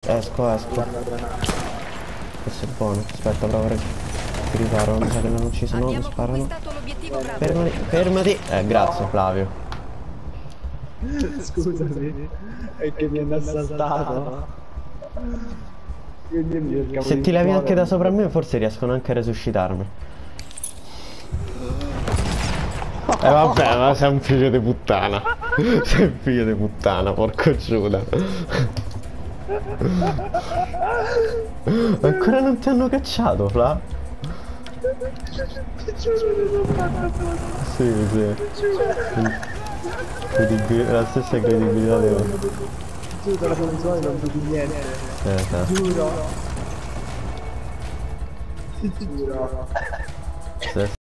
Esco. Questo è buono. Aspetta, provo a riparo. Mi sa che l'hanno ucciso. No, mi sparano. Fermati. Grazie Flavio. Scusami, è che mi hanno assaltato. Quindi mi cercavo Se di ti levi anche da muovermi. sopra me forse riescono anche a resuscitarmi. Vabbè, ma sei un figlio di puttana. Sei un figlio di puttana, porco Giuda. Ancora non ti hanno cacciato, Fla? Sì. La stessa credibilità devo. Tu dalla console non vedi niente. Esatto. Giuro. Giuro. Sì.